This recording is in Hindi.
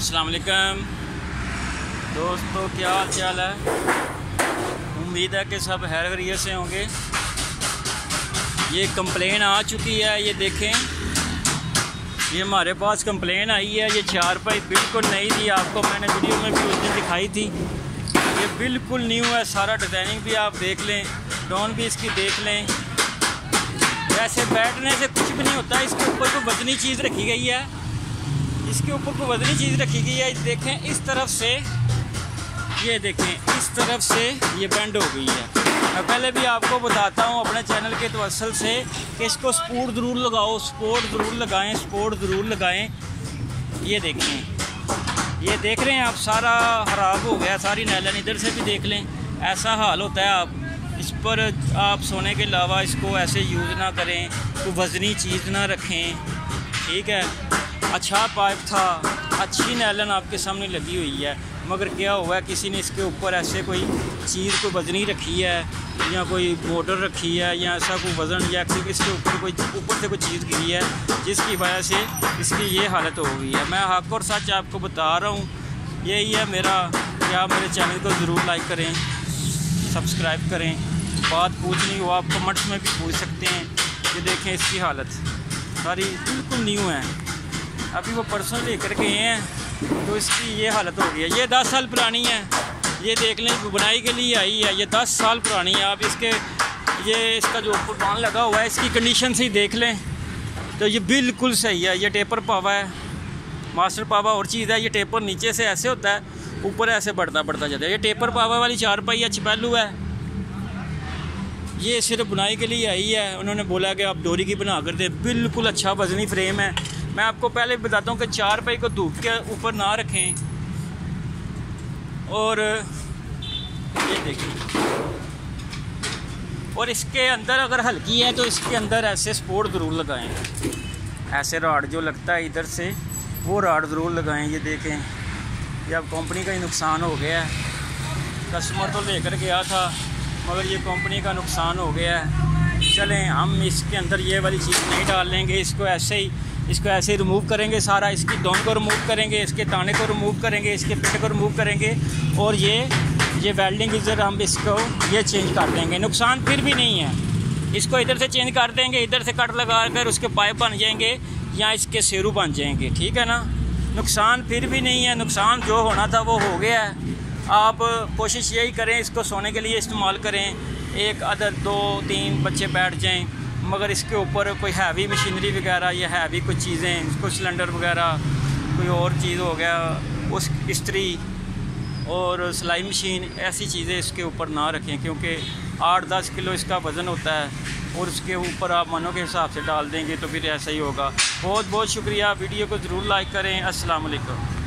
अस्सलाम वालेकुम दोस्तों, क्या हाल चाल है। उम्मीद है कि सब खैर खैरियत से होंगे। ये कंप्लेन आ चुकी है, ये देखें, ये हमारे पास कंप्लेन आई है। ये चारपाई बिल्कुल नई थी, आपको मैंने वीडियो में भी उस दिन दिखाई थी। ये बिल्कुल न्यू है, सारा डिज़ाइनिंग भी आप देख लें, डाउन भी इसकी देख लें। ऐसे बैठने से कुछ भी नहीं होता। इसके ऊपर कोई वजनी चीज़ रखी गई है, इसके ऊपर कोई वजनी चीज़ रखी गई है। देखें इस तरफ से, ये देखें इस तरफ से ये बेंड हो गई है। मैं पहले भी आपको बताता हूँ अपने चैनल के तवस्सुल से कि इसको सपोर्ट ज़रूर लगाओ, सपोर्ट ज़रूर लगाएं, सपोर्ट ज़रूर लगाएं। ये देखें, ये देख रहे हैं आप, सारा ख़राब हो गया, सारी नैलन। इधर से भी देख लें, ऐसा हाल होता है। आप इस पर आप सोने के अलावा इसको ऐसे यूज़ ना करें, कोई वज़नी चीज़ ना रखें, ठीक है। अच्छा पाइप था, अच्छी नैलन आपके सामने लगी हुई है, मगर क्या हुआ है, किसी ने इसके ऊपर ऐसे कोई चीज़ को वज़नी रखी है या कोई मोटर रखी है या ऐसा कोई वज़न या इसके ऊपर कोई ऊपर से कोई चीज़ गिरी है, जिसकी वजह से इसकी ये हालत हो गई है। मैं हक़ और सच आपको बता रहा हूँ, यही है मेरा। क्या मेरे चैनल को ज़रूर लाइक करें, सब्सक्राइब करें। बात पूछनी हो आप कमेंट्स में भी पूछ सकते हैं। ये देखें इसकी हालत सारी बिल्कुल न्यू है, अभी वो परसों लेकर गए हैं तो इसकी ये हालत हो गई है। ये 10 साल पुरानी है, ये देख लें, बुनाई के लिए आई है। ये 10 साल पुरानी है। आप इसके ये इसका जो ऊपर बांध लगा हुआ है, इसकी कंडीशन से ही देख लें तो ये बिल्कुल सही है। ये टेपर पावा है, मास्टर पावा और चीज़ है। ये टेपर नीचे से ऐसे होता है, ऊपर ऐसे बढ़ता जाता है। ये टेपर पावा वाली चारपाई है, चपैलू है। ये सिर्फ बुनाई के लिए आई है। उन्होंने बोला कि आप डोरी की बना कर दें। बिल्कुल अच्छा वज़नी फ्रेम है। मैं आपको पहले भी बताता हूँ कि चारपाई को धूप के ऊपर ना रखें। और ये देखिए, और इसके अंदर अगर हल्की है तो इसके अंदर ऐसे सपोर्ट ज़रूर लगाएं। ऐसे राड जो लगता है इधर से, वो राड ज़रूर लगाएं। ये देखें, ये अब कंपनी का ही नुकसान हो गया है। कस्टमर तो लेकर गया था, मगर ये कंपनी का नुकसान हो गया है। चलें, हम इसके अंदर ये वाली चीज़ नहीं डाल लेंगे। इसको ऐसे ही रिमूव करेंगे सारा। इसकी दोनों को रिमूव करेंगे, इसके ताने को रिमूव करेंगे, इसके पिट को रिमूव करेंगे, और ये वेल्डिंग इधर हम इसको ये चेंज कर देंगे। नुकसान फिर भी नहीं है। इसको इधर से चेंज कर देंगे, इधर से कट लगा कर उसके पाइप बन जाएंगे या इसके सेरू बन जाएंगे, ठीक है ना। नुकसान फिर भी नहीं है। नुकसान जो होना था वो हो गया है। आप कोशिश यही करें, इसको सोने के लिए इस्तेमाल करें। एक अदर 2-3 बच्चे बैठ जाएं, मगर इसके ऊपर कोई हैवी मशीनरी वगैरह या हैवी कुछ चीज़ें, कुछ सिलेंडर वगैरह, कोई और चीज़ हो गया, उस इस्त्री और सिलाई मशीन, ऐसी चीज़ें इसके ऊपर ना रखें, क्योंकि 8-10 किलो इसका वज़न होता है और उसके ऊपर आप मनों के हिसाब से डाल देंगे तो फिर ऐसा ही होगा। बहुत बहुत शुक्रिया। वीडियो को ज़रूर लाइक करें। अस्सलाम वालेकुम।